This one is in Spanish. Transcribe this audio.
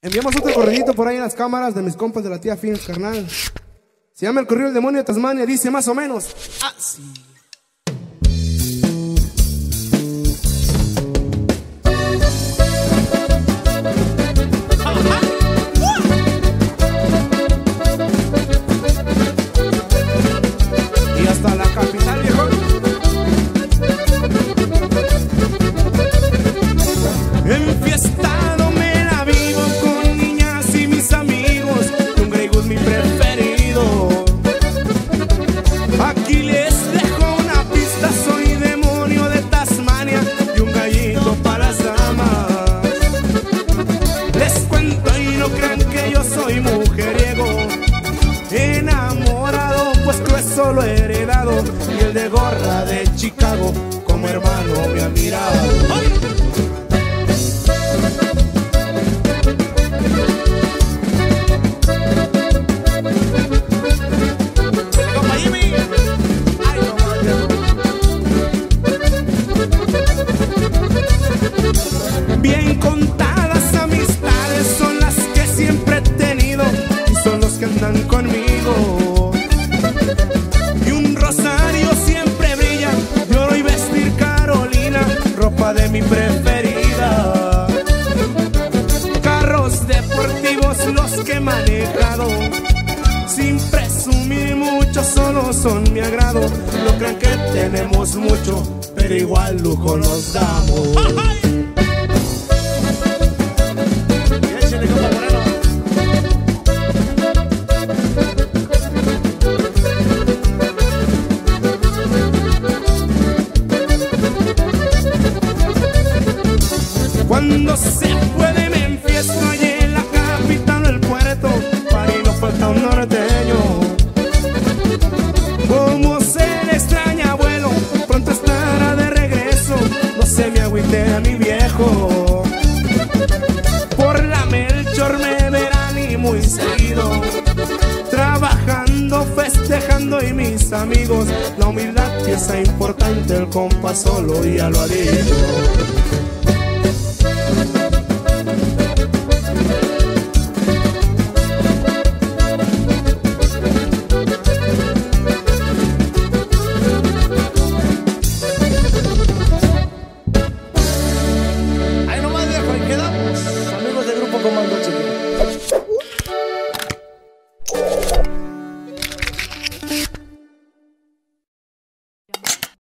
Enviamos otro corridito por ahí en las cámaras de mis compas de la tía Fins, carnal. Se llama El Corrido del Demonio de Tasmania. Dice más o menos así. Y hasta la capital, viejo. Enfiestado me la vivo con niñas y mis amigos. Un Grey Goose mi preferido. Aquí les dejo una pista. Soy demonio de Tasmania y un gallito para las damas. Les cuento y no crean que yo soy mujeriego. Enamorado, pues eso lo he heredado. Y el de gorra de Chicago como hermano me ha mirado. ¡Ay! Bien contadas amistades son las que siempre he tenido y son los que andan conmigo. Y un rosario siempre brilla, de oro y vestir Carolina, ropa de mi preferida. Carros deportivos los que he manejado, sin presumir mucho, solo son mi agrado. No crean que tenemos mucho, pero igual lujo nos damos. Cuando se puede me enfiesto allí en la capital del puerto, para y no falta un norteño. Como se le extraña, abuelo, pronto estará de regreso. No se me agüite a mi viejo. Por la Melchor me verán y muy seguido, trabajando, festejando y mis amigos. La humildad, pieza importante, el compa solo ya lo ha dicho.